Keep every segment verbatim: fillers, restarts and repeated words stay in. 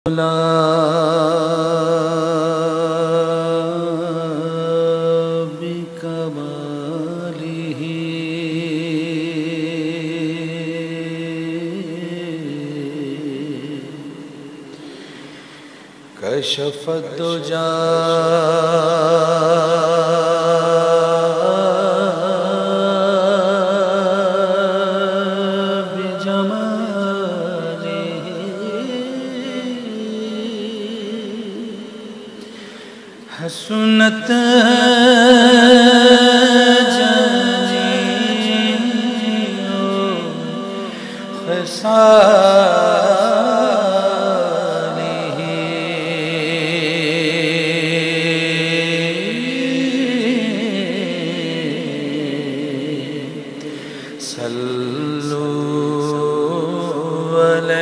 بِكَمَالِهِ كشف الدجى حسنت جميع خصاله صلوا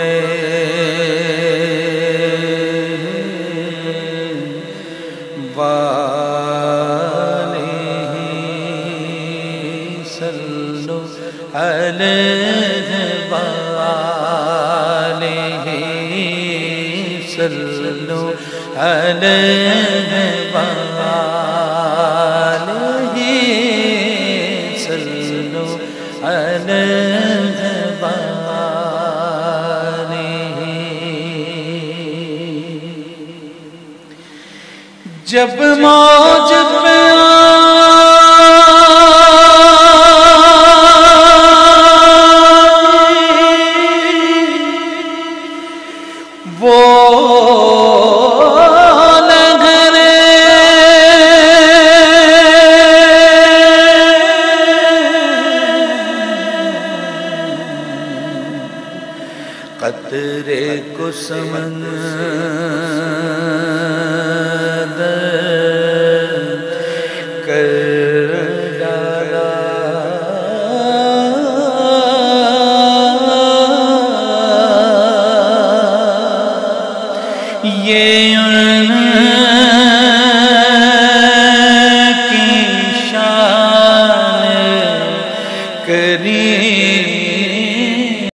عليه وآلہ صلو علیہ وآلہ صلو علیہ وآلہ صلو علیہ وآلہ جب موج پہ وہ لہریں قطرے کو سمندر کر ڈالا یہ